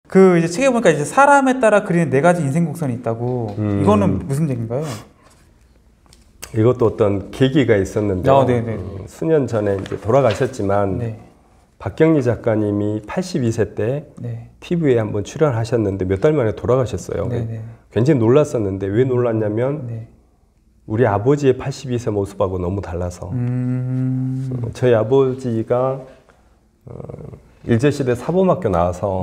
그 이제 책에 보니까 이제 사람에 따라 그리는 4가지 인생 곡선이 있다고. 이거는 무슨 얘기인가요? 이것도 어떤 계기가 있었는데 수년 전에 이제 돌아가셨지만 네. 박경리 작가님이 82세 때 네. TV에 한번 출연하셨는데 몇 달 만에 돌아가셨어요. 네네. 굉장히 놀랐었는데 왜 놀랐냐면 네. 우리 아버지의 82세 모습하고 너무 달라서 저희 아버지가 일제시대 사범학교 나와서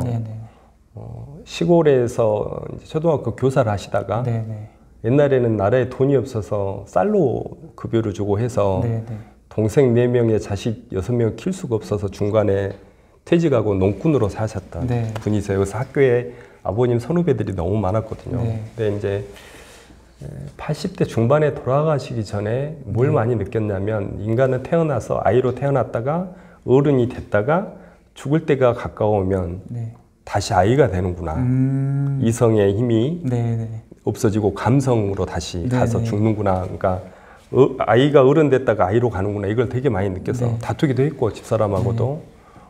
시골에서 이제 초등학교 교사를 하시다가 네네. 옛날에는 나라에 돈이 없어서 쌀로 급여를 주고 해서 네네. 동생 4명에 자식 6명 킬 수가 없어서 중간에 퇴직하고 농꾼으로 사셨던 네. 분이세요. 그래서 학교에 아버님 선후배들이 너무 많았거든요. 네. 근데 이제 80대 중반에 돌아가시기 전에 뭘 많이 느꼈냐면 인간은 태어나서 아이로 태어났다가 어른이 됐다가 죽을 때가 가까우면 다시 아이가 되는구나. 이성의 힘이 없어지고 감성으로 다시 가서 죽는구나. 그러니까 아이가 어른 됐다가 아이로 가는구나. 이걸 되게 많이 느껴서 다투기도 했고 집사람하고도.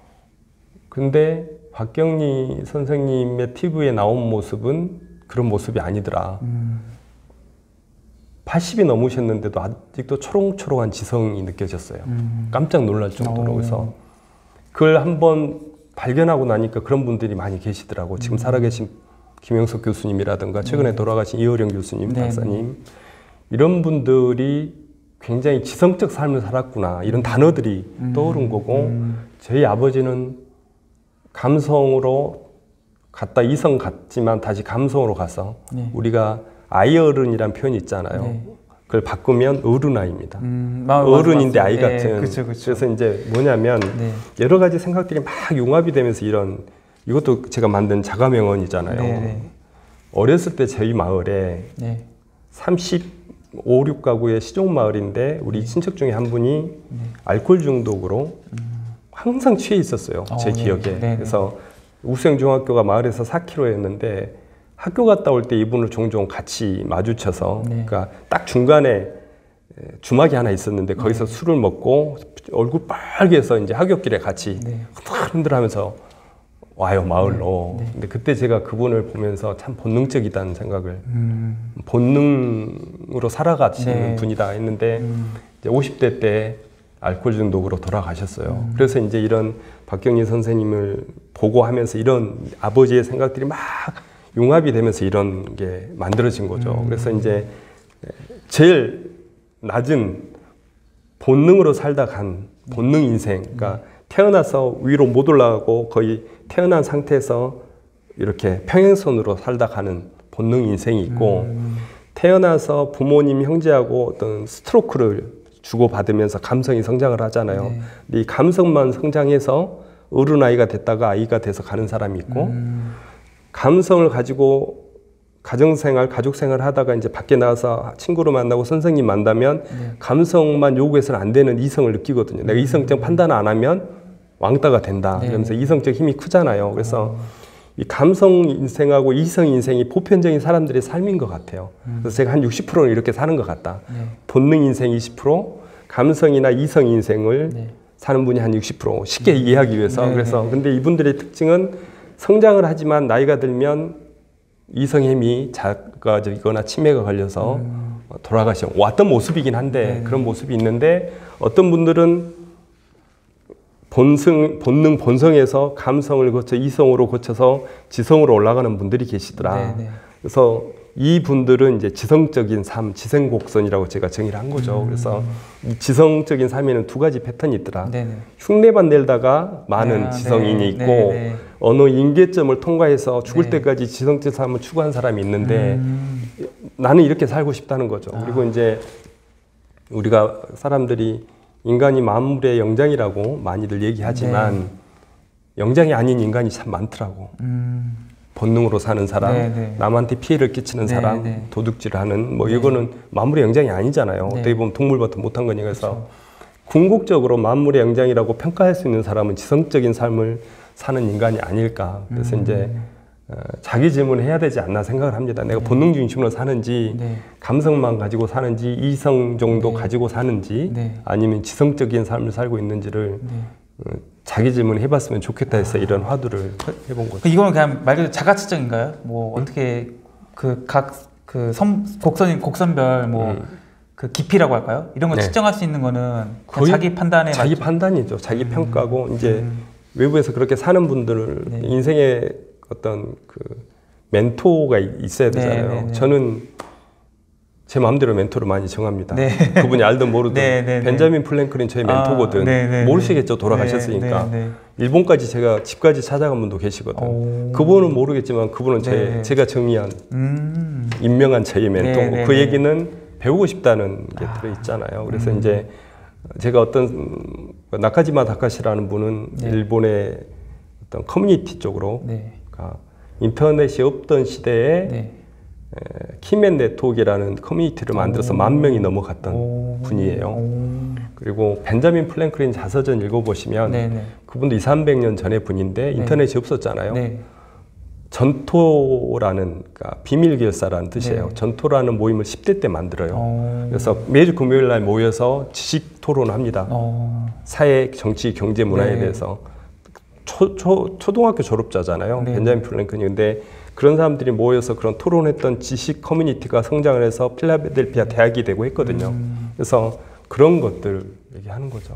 근데 박경리 선생님의 TV에 나온 모습은 그런 모습이 아니더라. 80이 넘으셨는데도 아직도 초롱초롱한 지성이 느껴졌어요. 깜짝 놀랄 정도로. 그래서 그걸 한번 발견하고 나니까 그런 분들이 많이 계시더라고. 지금 살아계신 김영석 교수님이라든가 최근에 돌아가신 이호령 교수님, 박사님 이런 분들이 굉장히 지성적 삶을 살았구나 이런 단어들이 떠오른 거고 저희 아버지는 감성으로 갔다 이성 같지만 다시 감성으로 가서 우리가 아이어른이란 표현이 있잖아요. 그걸 바꾸면 어른아이입니다. 어른인데 아이 같은. 그쵸. 그래서 이제 뭐냐면 여러 가지 생각들이 막 융합이 되면서 이것도 제가 만든 자가명언이잖아요. 어렸을 때 저희 마을에 35, 6가구의 시종마을인데 우리 친척 중에 한 분이 알코올 중독으로 항상 취해 있었어요. 제 기억에. 그래서 우수영중학교가 마을에서 4km였는데 학교 갔다 올 때 이분을 종종 같이 마주쳐서 그러니까 딱 중간에 주막이 하나 있었는데 거기서 술을 먹고 얼굴 빨개서 이제 하굣길에 같이 흔들하면서 와요 마을로. 근데 그때 제가 그분을 보면서 참 본능적이다는 생각을 본능으로 살아가시는 분이다 했는데 이제 50대 때 알코올 중독으로 돌아가셨어요. 그래서 이제 이런 박경리 선생님을 보고 하면서 이런 아버지의 생각들이 막 융합이 되면서 이런 게 만들어진 거죠. 그래서 이제 제일 낮은 본능으로 살다 간 본능 인생, 그러니까 태어나서 위로 못 올라가고 거의 태어난 상태에서 이렇게 평행선으로 살다 가는 본능 인생이 있고 태어나서 부모님 형제하고 어떤 스트로크를 주고받으면서 감성이 성장을 하잖아요. 근데 이 감성만 성장해서 어른아이가 됐다가 아이가 돼서 가는 사람이 있고 감성을 가지고 가정생활, 가족생활 하다가 이제 밖에 나가서 친구를 만나고 선생님 만나면 감성만 요구해서는 안 되는 이성을 느끼거든요. 내가 이성적 판단을 안 하면 왕따가 된다. 그러면서 이성적 힘이 크잖아요. 그래서 이 감성 인생하고 이성 인생이 보편적인 사람들의 삶인 것 같아요. 그래서 제가 한 60%는 이렇게 사는 것 같다. 본능 인생 20%, 감성이나 이성 인생을 사는 분이 한 60%. 쉽게 이해하기 위해서. 그래서 근데 이분들의 특징은 성장을 하지만 나이가 들면 이성의 힘이 작아지거나 치매가 걸려서 돌아가시고 왔던 모습이긴 한데 그런 모습이 있는데 어떤 분들은 본능, 본성에서 감성을 거쳐 이성으로 거쳐서 지성으로 올라가는 분들이 계시더라. 그래서 이 분들은 이제 지성적인 삶, 지생곡선이라고 제가 정의를 한 거죠. 그래서 이 지성적인 삶에는 2가지 패턴이 있더라. 흉내만 내다가 많은 지성인이 있고 어느 임계점을 통과해서 죽을 때까지 지성적 삶을 추구한 사람이 있는데 나는 이렇게 살고 싶다는 거죠. 그리고 이제 우리가 사람들이 인간이 만물의 영장이라고 많이들 얘기하지만 영장이 아닌 인간이 참 많더라고. 본능으로 사는 사람, 남한테 피해를 끼치는 사람, 도둑질을 하는 뭐 이거는 만물의 영장이 아니잖아요. 어떻게 보면 동물보다 못한 거니까. 그래서 궁극적으로 만물의 영장이라고 평가할 수 있는 사람은 지성적인 삶을 사는 인간이 아닐까. 그래서 이제 자기 질문을 해야 되지 않나 생각을 합니다. 내가 본능 중심으로 사는지 감성만 가지고 사는지 이성 정도 가지고 사는지 아니면 지성적인 삶을 살고 있는지를 자기 질문 해봤으면 좋겠다 해서 이런 화두를 해본 거죠. 이거는 그냥 말 그대로 자가 측정인가요? 뭐 어떻게 곡선별 뭐 그 깊이라고 할까요? 이런 걸 네. 측정할 수 있는 거는 거의 자기 판단에 자기 판단이죠. 자기 평가고 이제 외부에서 그렇게 사는 분들 네. 인생의 어떤 그 멘토가 있어야 되잖아요. 네, 네, 네. 저는 제 마음대로 멘토를 많이 정합니다. 네. 그분이 알든 모르든 네, 네, 네. 벤자민 프랭클린 저희 멘토거든. 네, 네, 모르시겠죠. 돌아가셨으니까. 네, 네, 네. 일본까지 제가 집까지 찾아간 분도 계시거든. 오. 그분은 모르겠지만 그분은 네. 제가 정의한 임명한 저희 멘토고 네, 네, 그 네. 얘기는 배우고 싶다는 게 들어있잖아요. 그래서 이제 제가 어떤 나카지마 다카시라는 분은 네. 일본의 어떤 커뮤니티 쪽으로 네. 그러니까 인터넷이 없던 시대에 네. 키맨 네트워크라는 커뮤니티를 만들어서 10,000명이 넘어갔던 분이에요. 그리고 벤자민 플랭클린 자서전 읽어보시면 네, 네. 그분도 200~300년 전의 분인데 인터넷이 없었잖아요. 네. 전토라는 그러니까 비밀 결사라는 뜻이에요. 네. 전토라는 모임을 10대 때 만들어요. 그래서 매주 금요일 날 모여서 지식 토론합니다. 사회, 정치, 경제, 문화에 네. 대해서 초등학교 졸업자잖아요. 네. 벤자민 플랭클린이. 근데 그런 사람들이 모여서 그런 토론했던 지식 커뮤니티가 성장을 해서 필라델피아 대학이 되고 했거든요. 그래서 그런 것들 얘기하는 거죠.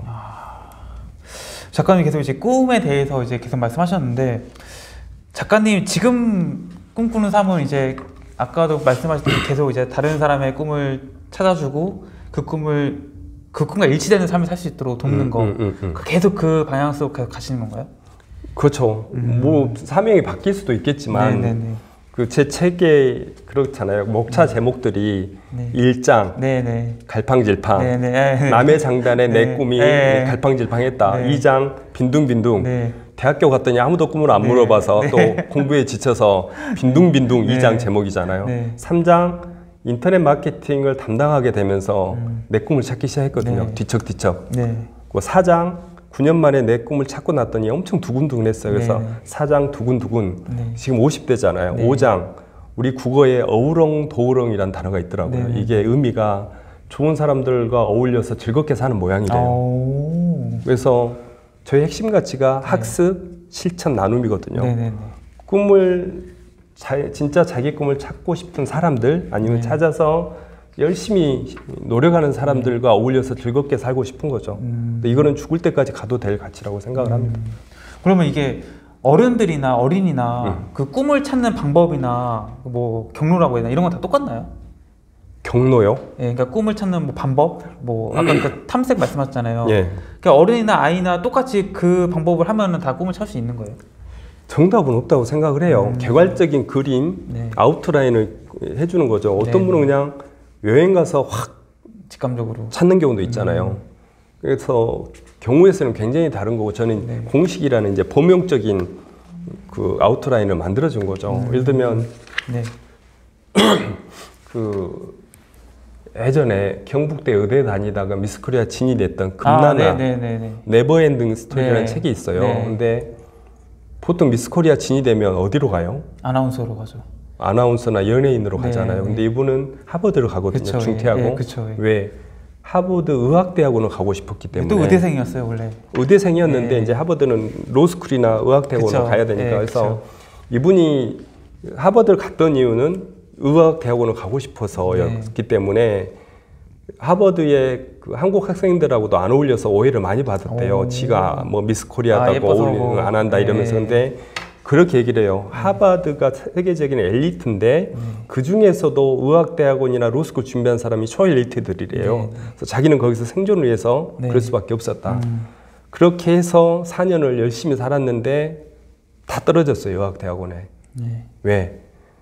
작가님 계속 이제 꿈에 대해서 이제 계속 말씀하셨는데 작가님 지금 꿈꾸는 삶은 이제 아까도 말씀하셨듯이 계속 이제 다른 사람의 꿈을 찾아주고 그 꿈과 일치되는 삶을 살 수 있도록 돕는 거 계속 그 방향 속으로 계속 가시는 건가요? 그렇죠. 뭐 사명이 바뀔 수도 있겠지만 네네네. 그 제 책에 그렇잖아요. 목차 제목들이 네. 1장 네네. 갈팡질팡 네네. 남의 장단에 내 네. 꿈이 네. 갈팡질팡했다. 네. 2장 빈둥빈둥 네. 대학교 갔더니 아무도 꿈을 안 네. 물어봐서 네. 또 공부에 지쳐서 빈둥빈둥 네. 2장 제목이잖아요. 네. 3장 인터넷 마케팅을 담당하게 되면서 내 꿈을 찾기 시작했거든요. 네. 뒤척뒤척. 네. 그 4장 9년 만에 내 꿈을 찾고 났더니 엄청 두근두근했어요. 그래서 네. 4장 두근두근. 네. 지금 50대잖아요. 네. 5장 우리 국어에 어우렁도우렁이라는 단어가 있더라고요. 네. 이게 의미가 좋은 사람들과 어울려서 즐겁게 사는 모양이래요. 그래서 저희 핵심 가치가 학습, 실천, 나눔이거든요. 네네네. 꿈을 진짜 자기 꿈을 찾고 싶은 사람들 아니면 찾아서 열심히 노력하는 사람들과 어울려서 즐겁게 살고 싶은 거죠. 근데 이거는 죽을 때까지 가도 될 가치라고 생각을 합니다. 그러면 이게 어른들이나 어린이나 그 꿈을 찾는 방법이나 뭐 경로라고 해야 되나 이런 건 다 똑같나요? 경로요? 예, 그러니까 꿈을 찾는 뭐 방법, 뭐 아까 그 탐색 말씀하셨잖아요. 예. 그러니까 어른이나 아이나 똑같이 그 방법을 하면은 다 꿈을 찾을 수 있는 거예요. 정답은 없다고 생각을 해요. 개괄적인 그림, 네. 아웃라인을 해주는 거죠. 어떤 네. 분은 그냥 여행 가서 확 직감적으로. 찾는 경우도 있잖아요. 그래서 경우에서는 굉장히 다른 거고 저는 네. 공식이라는 이제 범용적인 그 아웃라인을 만들어준 거죠. 예를 들면 네. 그 예전에 경북대 의대 다니다가 미스 코리아 진이 됐던 금나나 네네네. 네버엔딩 스토리라는 네. 책이 있어요. 네. 근데 보통 미스 코리아 진이 되면 어디로 가요? 아나운서로 가죠. 아나운서나 연예인으로 네, 가잖아요. 네. 근데 이분은 하버드를 가거든요. 그쵸, 중퇴하고. 예, 그쵸, 예. 왜? 하버드 의학대학원을 가고 싶었기 때문에. 또 의대생이었어요 원래. 의대생이었는데 네. 이제 하버드는 로스쿨이나 의학대학원을 그쵸. 가야 되니까. 예, 그래서 이분이 하버드를 갔던 이유는 의학대학원을 가고 싶어서였기 때문에 하버드의 그 한국 학생들하고도 안 어울려서 오해를 많이 받았대요. 오. 지가 뭐 미스 코리아다고 예뻐서 어울리는 뭐. 거 안 한다 이러면서. 네. 근데 그렇게 얘기를 해요. 하버드가 세계적인 엘리트인데 그 중에서도 의학대학원이나 로스쿨 준비한 사람이 초엘리트들이래요. 네. 그래서 자기는 거기서 생존을 위해서 네. 그럴 수밖에 없었다. 그렇게 해서 4년을 열심히 살았는데 다 떨어졌어요. 의학대학원에. 네. 왜?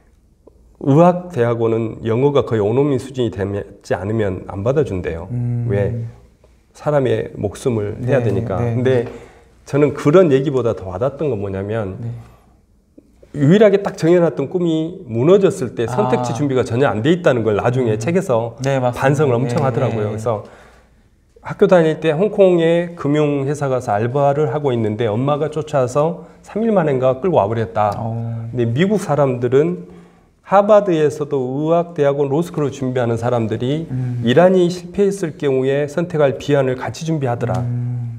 의학대학원은 영어가 거의 원어민 수준이 되지 않으면 안 받아준대요. 왜? 사람의 목숨을 해야 네, 되니까. 네. 근데 저는 그런 얘기보다 더 와닿았던 건 뭐냐면 네. 유일하게 딱 정해놨던 꿈이 무너졌을 때 선택지 아. 준비가 전혀 안 돼 있다는 걸 나중에 책에서 네, 맞습니다. 반성을 엄청 네, 하더라고요. 네. 그래서 학교 다닐 때 홍콩의 금융회사 가서 알바를 하고 있는데 엄마가 쫓아와서 3일 만인가 끌고 와버렸다. 근데 미국 사람들은 하버드에서도 의학대학원 로스쿨을 준비하는 사람들이 이란이 실패했을 경우에 선택할 비안을 같이 준비하더라.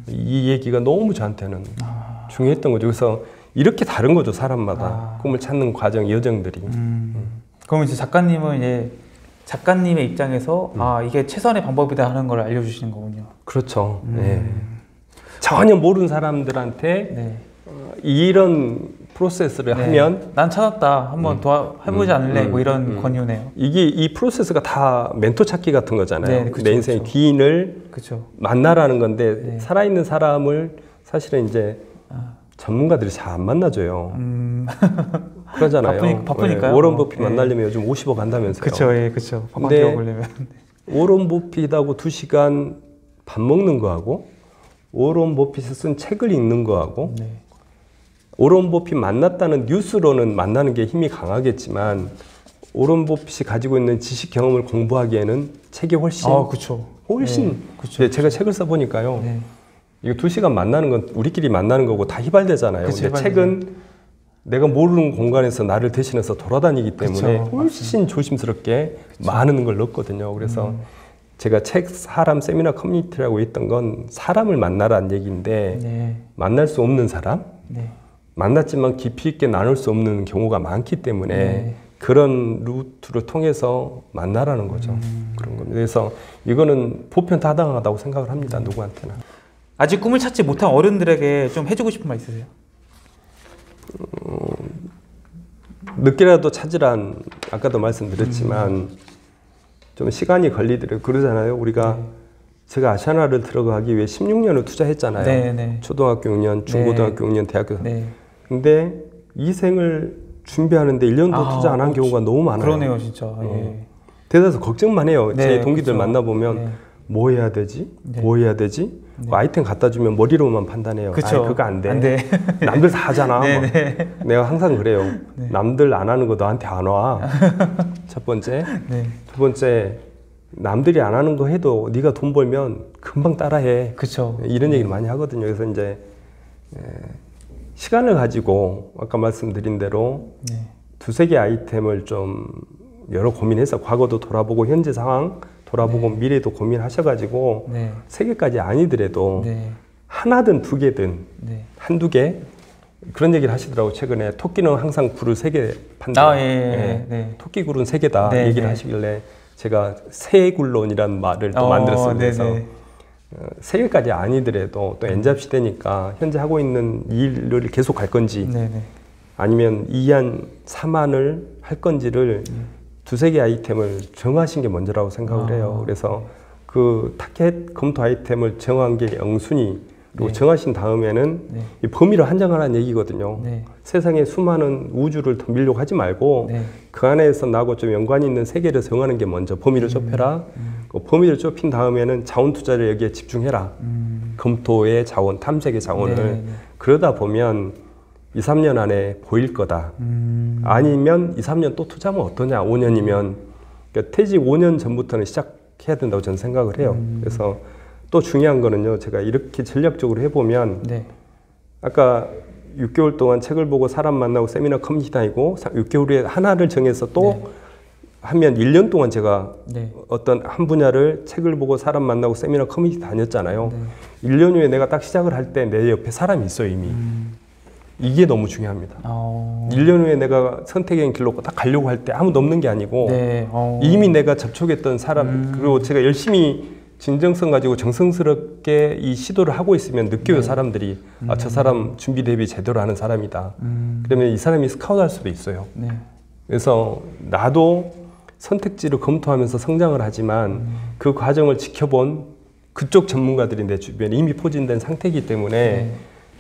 이 얘기가 너무 저한테는 중요했던 거죠. 그래서 이렇게 다른 거죠, 사람마다. 꿈을 찾는 과정, 여정들이. 그럼 이제 작가님은 이제 작가님의 입장에서 이게 최선의 방법이다 하는 걸 알려주시는 거군요. 그렇죠. 네. 전혀 모르는 사람들한테 네. 이런 프로세스를 네. 하면 난 찾았다. 한번 해보지 않을래? 뭐 이런 권유네요. 이게 이 프로세스가 다 멘토 찾기 같은 거잖아요. 네, 그쵸, 내 인생의 그쵸. 귀인을 그렇죠. 만나라는 건데 네. 살아있는 사람을 사실은 이제 전문가들이 잘 안 만나줘요. 그러잖아요. 바쁘니까요. 워런 버핏 네. 만나려면 요즘 50억 한다면서요. 그렇죠, 예, 그렇죠. 근데 먹으려면. 워런 버핏하고 2시간 밥 먹는 거하고 워런 버핏이 쓴 책을 읽는 거하고 네. 워런 버핏 만났다는 뉴스로는 만나는 게 힘이 강하겠지만 워런 버핏이 가지고 있는 지식 경험을 공부하기에는 책이 훨씬 그렇죠. 훨씬 네, 그쵸. 네, 제가 책을 써보니까요. 네. 이거 2시간 만나는 건 우리끼리 만나는 거고 다 휘발되잖아요. 그쵸, 근데 책은 내가 모르는 공간에서 나를 대신해서 돌아다니기 때문에 그쵸, 훨씬 조심스럽게 많은 걸 넣었거든요. 그래서 제가 책 사람 세미나 커뮤니티라고 했던 건 사람을 만나라는 얘기인데 네. 만날 수 없는 사람, 네. 만났지만 깊이 있게 나눌 수 없는 경우가 많기 때문에 네. 그런 루트를 통해서 만나라는 거죠. 그런 겁니다. 그래서 이거는 보편다당하다고 생각을 합니다. 누구한테나. 아직 꿈을 찾지 못한 어른들에게 좀 해주고 싶은 말 있으세요? 늦게라도 찾으란 아까도 말씀드렸지만 좀 시간이 걸리더라고요. 그러잖아요. 우리가 제가 아시아나를 들어가기 위해 16년을 투자했잖아요. 네, 네. 초등학교 6년, 중고등학교 6년, 대학교. 네. 근데 이 생을 준비하는데 1년도 투자 안 한 경우가 너무 많아요. 그러네요, 진짜. 예. 대단해서 걱정만 해요. 네, 제 동기들 그쵸. 만나보면 네. 뭐 해야 되지? 네. 뭐 해야 되지? 네. 뭐 아이템 갖다 주면 머리로만 판단해요. 그쵸. 아이, 그거 안 돼. 안 돼. 남들 다 하잖아. 네, 막. 네. 내가 항상 그래요. 네. 남들 안 하는 거 너한테 안 와. 첫 번째. 네. 두 번째, 남들이 안 하는 거 해도 네가 돈 벌면 금방 따라해. 그렇죠. 이런 얘기를 많이 하거든요. 그래서 이제 시간을 가지고 아까 말씀드린 대로 네. 두세 개 아이템을 좀 여러 고민해서 과거도 돌아보고 현재 상황 돌아보고 미래도 고민하셔가지고 네. 세 개까지 아니더라도 네. 하나든 두 개든 네. 한두 개 그런 얘기를 하시더라고. 최근에 토끼는 항상 굴을 세 개 판다. 예. 네. 토끼 굴은 세 개다 네, 얘기를 네. 하시길래 제가 세굴론이라는 말을 또 만들었어요. 그래서 네네. 세 개까지 아니더라도 또 엔잡 시대니까 현재 하고 있는 일을 계속 할 건지 네네. 아니면 2안, 3안을 할 건지를 두세 개 아이템을 정하신 게 먼저라고 생각을 해요. 그래서 그 타켓 검토 아이템을 정한 게 영순위로 네. 정하신 다음에는 네. 이 범위를 한정하라는 얘기거든요. 네. 세상에 수많은 우주를 덤비려고 하지 말고 네. 그 안에서 나하고 좀 연관이 있는 세 개를 정하는 게 먼저 범위를 좁혀라. 그 범위를 좁힌 다음에는 자원 투자를 여기에 집중해라. 검토의 자원, 탐색의 자원을. 네. 그러다 보면 2, 3년 안에 보일 거다. 아니면 2, 3년 또 투자하면 어떠냐. 5년이면. 그러니까 퇴직 5년 전부터는 시작해야 된다고 저는 생각을 해요. 그래서 또 중요한 거는요. 제가 이렇게 전략적으로 해보면 네. 아까 6개월 동안 책을 보고 사람 만나고 세미나 커뮤니티 다니고 6개월 후에 하나를 정해서 또 하면 1년 동안 제가 네. 어떤 한 분야를 책을 보고 사람 만나고 세미나 커뮤니티 다녔잖아요. 1년 후에 내가 딱 시작을 할 때 내 옆에 사람이 있어요 이미. 이게 너무 중요합니다. 1년 후에 내가 선택의 길로 딱 가려고 할 때 아무도 없는 게 아니고 네. 이미 내가 접촉했던 사람 그리고 제가 열심히 진정성 가지고 정성스럽게 이 시도를 하고 있으면 느껴요. 사람들이 아, 저 사람 준비 대비 제대로 하는 사람이다. 그러면 이 사람이 스카우트 할 수도 있어요. 네. 그래서 나도 선택지를 검토하면서 성장을 하지만 그 과정을 지켜본 그쪽 전문가들이 내 주변에 이미 포진된 상태이기 때문에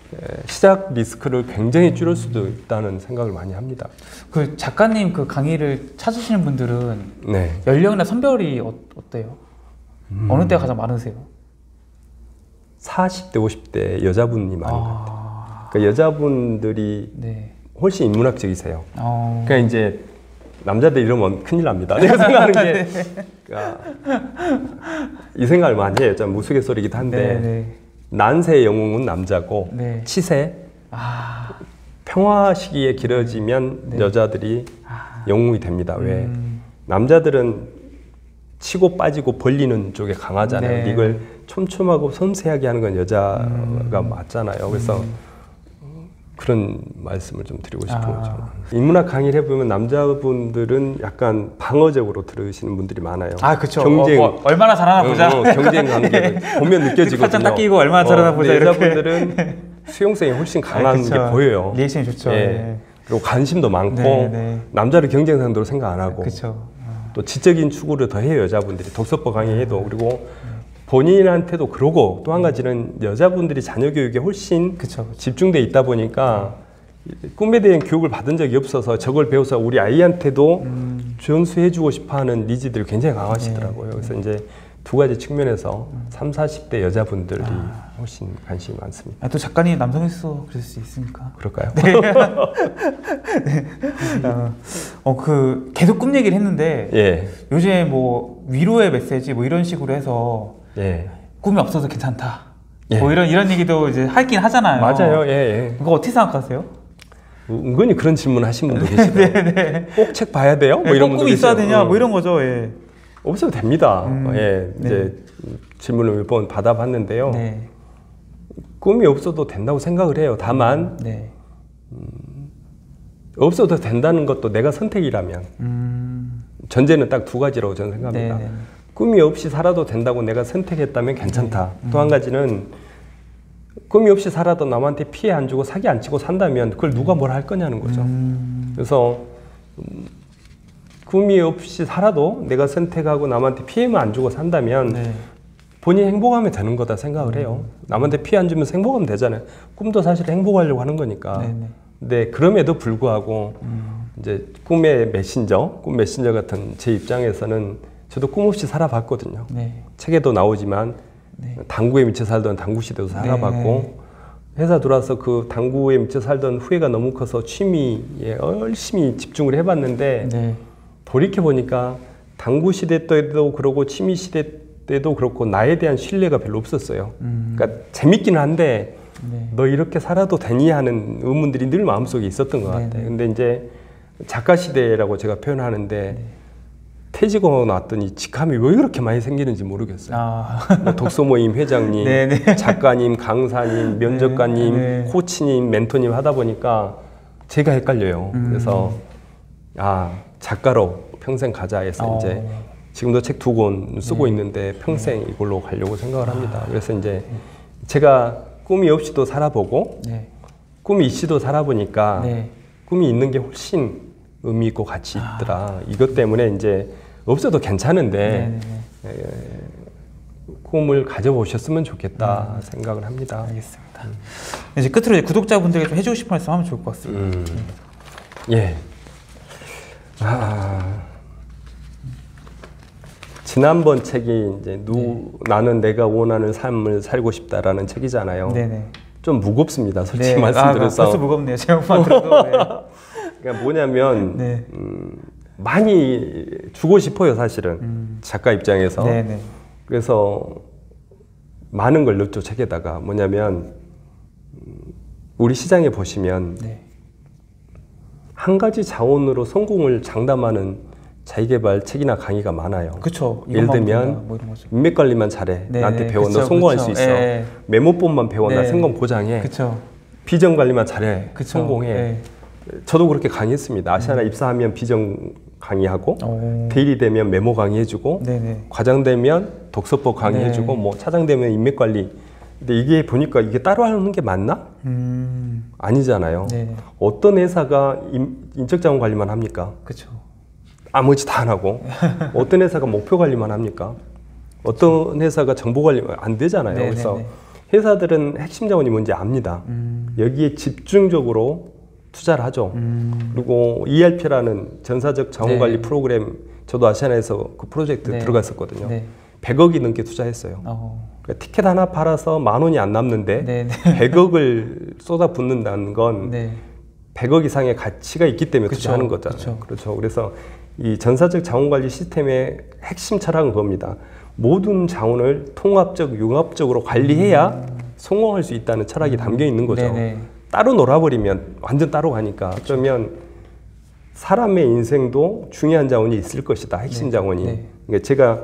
시작 리스크를 굉장히 줄일 수도 있다는 생각을 많이 합니다. 그 작가님 그 강의를 찾으시는 분들은 네. 연령이나 성별이 어때요? 어느 때가 가장 많으세요? 40대, 50대 여자분이 많은 것 같아요. 그러니까 여자분들이 네. 훨씬 인문학적이세요. 어. 그러니까 이제 남자들 이러면 큰일 납니다. 내가 생각하는 게 그러니까 이 생각을 많이 해요. 좀 우스갯소리이기도 한데 네. 난세의 영웅은 남자고 네. 치세 평화 시기에 길어지면 여자들이 영웅이 됩니다. 왜? 남자들은 치고 빠지고 벌리는 쪽에 강하잖아요. 네. 이걸 촘촘하고 섬세하게 하는 건 여자가 맞잖아요. 그래서 그런 말씀을 좀 드리고 싶은 거죠. 인문학 강의를 해보면 남자분들은 약간 방어적으로 들으시는 분들이 많아요. 그렇죠. 경쟁, 얼마나 잘하나 보자. 경쟁 관계를 보면 느껴지거든요. 살짝 딱 끼고 얼마나 잘하나 보자. 여자분들은 수용성이 훨씬 강한 게 보여요. 리액션이 좋죠. 네. 그리고 관심도 많고 네. 남자를 경쟁 상대로 생각 안 하고 그렇죠. 또 지적인 추구를 더 해요. 여자분들이 독서법 강의해도. 그리고 본인한테도 그러고 또 한 가지는 여자분들이 자녀 교육에 훨씬 집중돼 있다 보니까 꿈에 대한 교육을 받은 적이 없어서 저걸 배워서 우리 아이한테도 전수해주고 싶어하는 니즈들이 굉장히 강하시더라고요. 그래서 이제 두 가지 측면에서 30, 40대 여자분들이 훨씬 관심이 많습니다. 또 작가님 남성일서 그럴 수 있으니까. 그럴까요? 네. 계속 꿈 얘기를 했는데 요즘에 뭐 위로의 메시지 뭐 이런 식으로 해서 꿈이 없어서 괜찮다. 뭐 이런 얘기도 이제 하긴 하잖아요. 맞아요. 그거 어떻게 생각하세요? 은근히 그런 질문 하신 분도 계시더라고요. 꼭 책 봐야 돼요? 뭐 이런 분도 꿈이 있어야 되냐? 뭐 이런 거죠. 없어도 됩니다. 이제 질문을 몇 번 받아봤는데요. 꿈이 없어도 된다고 생각을 해요. 다만 없어도 된다는 것도 내가 선택이라면 전제는 딱 두 가지라고 저는 생각합니다. 꿈이 없이 살아도 된다고 내가 선택했다면 괜찮다. 또 한 가지는 꿈이 없이 살아도 남한테 피해 안 주고 사기 안 치고 산다면 그걸 누가 뭘 할 거냐는 거죠. 그래서 꿈이 없이 살아도 내가 선택하고 남한테 피해만 안 주고 산다면 본인이 행복하면 되는 거다 생각을 해요. 남한테 피해 안 주면서 행복하면 되잖아요. 꿈도 사실 행복하려고 하는 거니까. 근데 그럼에도 불구하고 이제 꿈의 메신저, 꿈 메신저 같은 제 입장에서는 저도 꿈 없이 살아봤거든요. 책에도 나오지만 당구에 미쳐 살던 당구 시대도 살아봤고 회사 들어와서 그 당구에 미쳐 살던 후회가 너무 커서 취미에 열심히 집중을 해봤는데 돌이켜보니까 당구 시대 때도 그러고 취미 시대 때도 그렇고 나에 대한 신뢰가 별로 없었어요. 그러니까 재밌기는 한데 너 이렇게 살아도 되니 하는 의문들이 늘 마음속에 있었던 것 같아요. 근데 이제 작가 시대라고 제가 표현하는데 퇴직하고 나왔더니 직함이 왜 그렇게 많이 생기는지 모르겠어요. 뭐 독서 모임 회장님, 작가님, 강사님, 면접관님, 코치님, 멘토님 하다 보니까 제가 헷갈려요. 그래서 작가로 평생 가자 해서 이제 지금도 책 2권 쓰고 있는데 평생 이걸로 가려고 생각을 합니다. 그래서 이제 제가 꿈이 없이도 살아보고 꿈이 있이도 살아보니까 꿈이 있는 게 훨씬 의미 있고 가치 있더라. 이것 때문에 이제 없어도 괜찮은데 꿈을 가져보셨으면 좋겠다 생각을 합니다. 알겠습니다. 이제 끝으로 이제 구독자분들에게 좀 해주고 싶은 말씀 하면 좋을 것 같습니다. 지난번 책이 이제 나는 내가 원하는 삶을 살고 싶다라는 책이잖아요. 좀 무겁습니다. 솔직히 말씀드려서. 벌써 무겁네요. 제목만 들어도. 그러니까 뭐냐면 많이 주고 싶어요, 사실은. 작가 입장에서. 그래서 많은 걸 넣죠, 책에다가. 뭐냐면 우리 시장에 보시면 한 가지 자원으로 성공을 장담하는 자기계발 책이나 강의가 많아요. 그렇죠. 예를 들면 뭐 인맥 관리만 잘해. 나한테 배워. 너 성공할 수 있어. 메모법만 배워. 나 성공 보장해. 비전 관리만 잘해. 성공해. 저도 그렇게 강의했습니다. 아시아나 입사하면 비전 강의하고 대일이 되면 메모 강의해주고 과장 되면 독서법 강의해주고 뭐 차장 되면 인맥 관리. 근데 이게 보니까 이게 따로 하는 게 맞나? 아니잖아요. 어떤 회사가 인적 자원 관리만 합니까? 아무지 다 안 하고 어떤 회사가 목표 관리만 합니까? 어떤 회사가 정보 관리만 안 되잖아요. 그래서 회사들은 핵심 자원이 뭔지 압니다. 여기에 집중적으로 투자를 하죠. 그리고 ERP라는 전사적 자원관리 프로그램 저도 아시아나에서 그 프로젝트 들어갔었거든요. 100억이 넘게 투자했어요. 그러니까 티켓 하나 팔아서 10,000원이 안 남는데 100억을 쏟아붓는다는 건 100억 이상의 가치가 있기 때문에 투자하는 거잖아요. 그렇죠. 그래서 이 전사적 자원관리 시스템의 핵심 철학은 그겁니다. 모든 자원을 통합적, 융합적으로 관리해야 성공할 수 있다는 철학이 담겨 있는 거죠. 따로 놀아버리면 완전 따로 가니까 그러면 사람의 인생도 중요한 자원이 있을 것이다. 핵심 자원이. 그러니까 제가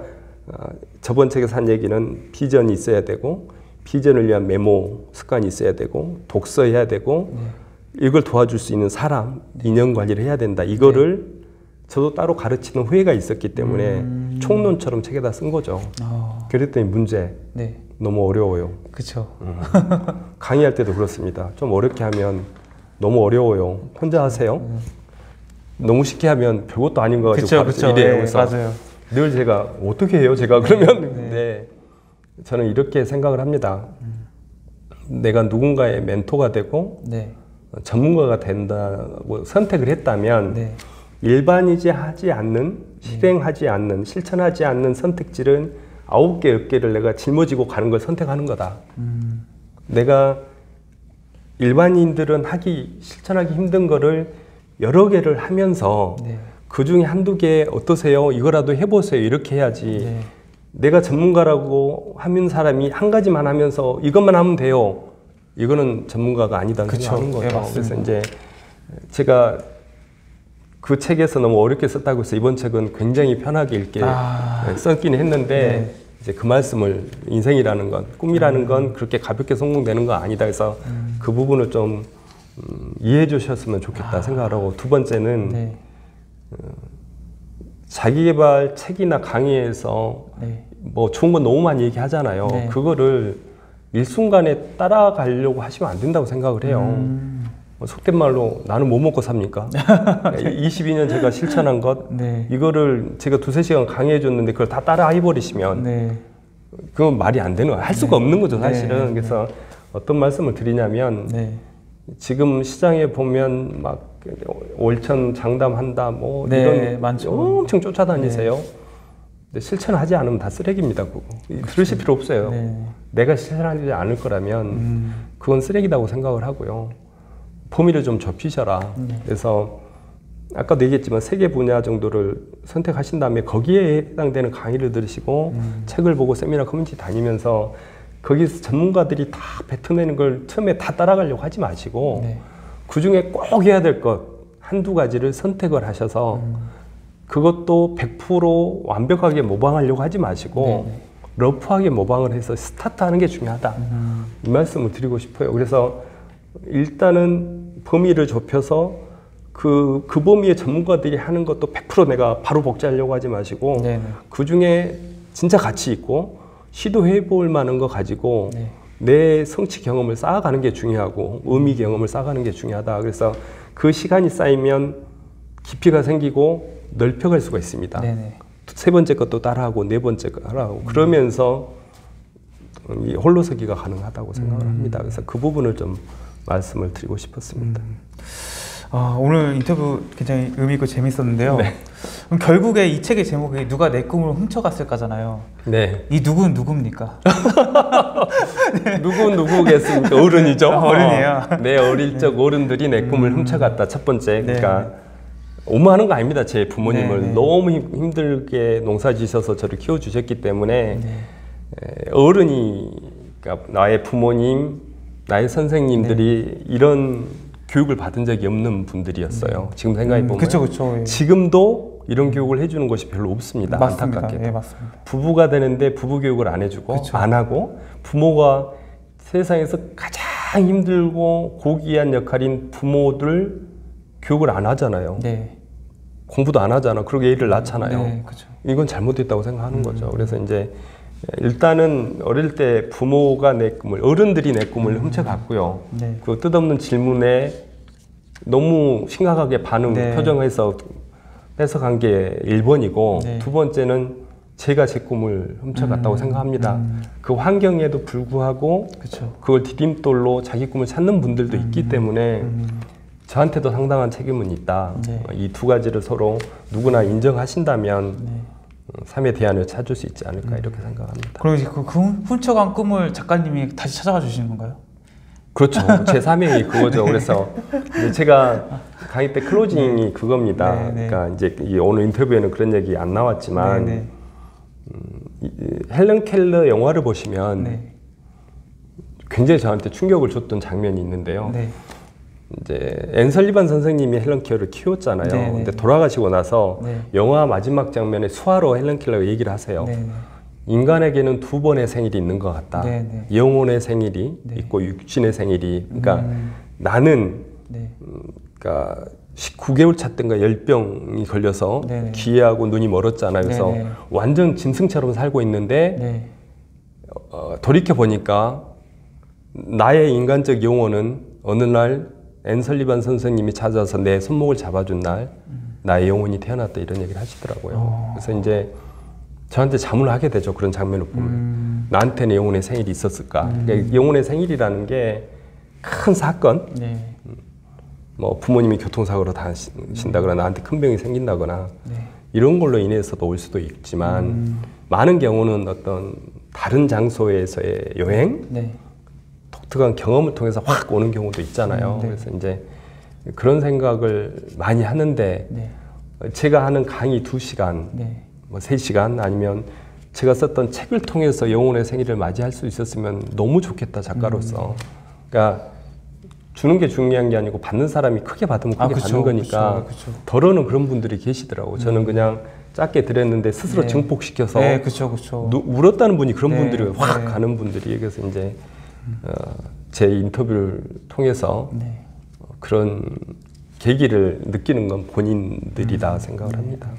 저번 책에서 한 얘기는 비전이 있어야 되고 비전을 위한 메모 습관이 있어야 되고 독서해야 되고 이걸 도와줄 수 있는 사람, 인연 관리를 해야 된다. 이거를 저도 따로 가르치는 후회가 있었기 때문에 총론처럼 책에다 쓴 거죠. 그랬더니 문제, 너무 어려워요. 그렇죠. 강의할 때도 그렇습니다. 좀 어렵게 하면 너무 어려워요. 혼자 하세요. 너무 쉽게 하면 별것도 아닌 거 가지고 그쵸, 이래요. 네, 그래서 맞아요. 늘 제가 어떻게 해요? 제가 그러면 네. 저는 이렇게 생각을 합니다. 내가 누군가의 멘토가 되고 전문가가 된다고 선택을 했다면 일반이지 하지 않는, 실행하지 않는, 실천하지 않는 선택지는 9개, 10개를 내가 짊어지고 가는 걸 선택하는 거다. 내가 일반인들은 실천하기 힘든 거를 여러 개를 하면서 그 중에 한두 개 어떠세요? 이거라도 해보세요. 이렇게 해야지. 내가 전문가라고 하는 사람이 한 가지만 하면서 이것만 하면 돼요. 이거는 전문가가 아니다는 생각하는 거죠. 그래서 이제 제가 그 책에서 너무 어렵게 썼다고 해서 이번 책은 굉장히 편하게 읽게 썼긴 했는데 이제 그 말씀을 인생이라는 건, 꿈이라는 건 그렇게 가볍게 성공되는 거 아니다 해서 그 부분을 좀 이해해 주셨으면 좋겠다 생각을 하고, 두 번째는 자기개발 책이나 강의에서 뭐 좋은 건 너무 많이 얘기하잖아요. 그거를 일순간에 따라가려고 하시면 안 된다고 생각을 해요. 속된 말로 나는 뭐 먹고 삽니까? 22년 제가 실천한 것, 이거를 제가 2-3시간 강의해 줬는데 그걸 다 따라 해버리시면 그건 말이 안 되는 거예요. 할 수가 없는 거죠, 사실은. 그래서 어떤 말씀을 드리냐면 지금 시장에 보면 막 월천 장담한다 뭐 이런 많죠. 엄청 쫓아다니세요. 근데 실천하지 않으면 다 쓰레기입니다. 그거. 들으실 필요 없어요. 내가 실천하지 않을 거라면 그건 쓰레기라고 생각을 하고요. 범위를 좀 좁히셔라. 그래서 아까도 얘기했지만 3개 분야 정도를 선택하신 다음에 거기에 해당되는 강의를 들으시고 책을 보고 세미나 커뮤니티 다니면서 거기서 전문가들이 다 뱉어내는 걸 처음에 다 따라가려고 하지 마시고 그 중에 꼭 해야 될 것 한두 가지를 선택을 하셔서 그것도 100% 완벽하게 모방하려고 하지 마시고 러프하게 모방을 해서 스타트하는 게 중요하다. 이 말씀을 드리고 싶어요. 그래서 일단은 범위를 좁혀서 그 범위의 전문가들이 하는 것도 100% 내가 바로 복제하려고 하지 마시고 그 중에 진짜 가치 있고 시도해 볼 만한 거 가지고 내 성취 경험을 쌓아가는 게 중요하고 의미 경험을 쌓아가는 게 중요하다. 그래서 그 시간이 쌓이면 깊이가 생기고 넓혀갈 수가 있습니다. 세 번째 것도 따라하고 네 번째 거 따라하고 그러면서 이 홀로서기가 가능하다고 생각을 합니다. 그래서 그 부분을 좀 말씀을 드리고 싶었습니다. 오늘 인터뷰 굉장히 의미 있고 재밌었는데요. 그럼 결국에 이 책의 제목이 누가 내 꿈을 훔쳐갔을까잖아요. 이 누구는 누굽니까? 누구 누구겠습니까? 어른이죠. 어른이에요. 내 어릴 적 어른들이 내 꿈을 훔쳐갔다. 첫 번째. 그러니까 오만한 거 아닙니다. 제 부모님을 너무 힘들게 농사 지셔서 저를 키워주셨기 때문에 어른이, 그러니까 나의 부모님, 나의 선생님들이 이런 교육을 받은 적이 없는 분들이었어요. 지금 생각해보면 그쵸. 지금도 이런 교육을 해주는 곳이 별로 없습니다. 맞습니다. 안타깝게도. 맞습니다. 부부가 되는데 부부 교육을 안 해주고 안 하고, 부모가 세상에서 가장 힘들고 고귀한 역할인 부모들 교육을 안 하잖아요. 공부도 안 하잖아. 그리고 애를 낳잖아요. 이건 잘못됐다고 생각하는 거죠. 그래서 이제 일단은 어릴 때 부모가 내 꿈을, 어른들이 내 꿈을 훔쳐갔고요. 그 뜻없는 질문에 너무 심각하게 표정해서 뺏어간 게 1번이고 두 번째는 제가 제 꿈을 훔쳐갔다고 생각합니다. 그 환경에도 불구하고 그걸 디딤돌로 자기 꿈을 찾는 분들도 있기 때문에 저한테도 상당한 책임은 있다. 이 두 가지를 서로 누구나 인정하신다면 삶의 대안을 찾을 수 있지 않을까 이렇게 생각합니다. 그럼 이제 그 훔쳐간 꿈을 작가님이 다시 찾아가 주시는 건가요? 그렇죠. 제 사명이 그거죠. 그래서 이제 제가 강의 때 클로징이 그겁니다. 그러니까 이제 오늘 인터뷰에는 그런 얘기 안 나왔지만 헬런 켈러 영화를 보시면 굉장히 저한테 충격을 줬던 장면이 있는데요. 이제 앤 설리반 선생님이 헬런 켈러를 키웠잖아요. 근데 돌아가시고 나서 영화 마지막 장면에 수화로 헬런 켈러가 얘기를 하세요. 인간에게는 두 번의 생일이 있는 것 같다. 네. 영혼의 생일이 네. 있고 육신의 생일이. 그러니까 나는 네. 그러니까 19개월 찼던가 열병이 걸려서 네네. 귀하고 눈이 멀었잖아요. 그래서 네네. 완전 짐승처럼 살고 있는데 네. 돌이켜 보니까 나의 인간적 영혼은 어느 날 앤 설리반 선생님이 찾아서 내 손목을 잡아준 날 나의 영혼이 태어났다 이런 얘기를 하시더라고요. 그래서 이제 저한테 자문을 하게 되죠. 그런 장면을 보면 나한테는 영혼의 생일이 있었을까? 그러니까 영혼의 생일이라는 게 큰 사건, 네. 뭐 부모님이 교통사고로 다신다거나 나한테 큰 병이 생긴다거나 네. 이런 걸로 인해서도 올 수도 있지만 많은 경우는 어떤 다른 장소에서의 여행, 네. 독특한 경험을 통해서 확 오는 경우도 있잖아요. 네. 그래서 이제 그런 생각을 많이 하는데 네. 제가 하는 강의 2시간, 네. 뭐 3시간 아니면 제가 썼던 책을 통해서 영혼의 생일을 맞이할 수 있었으면 너무 좋겠다, 작가로서. 그러니까 주는 게 중요한 게 아니고 받는 사람이 크게 받으면 크게 그쵸, 받는 거니까 그쵸. 덜어는 그런 분들이 계시더라고요. 저는 그냥 짧게 드렸는데 스스로 네. 증폭시켜서 네, 그쵸. 울었다는 분이 그런 네, 분들이 확 네. 가는 분들이. 그래서 이제 제 인터뷰를 통해서 네. 그런 계기를 느끼는 건 본인들이다 생각을 합니다.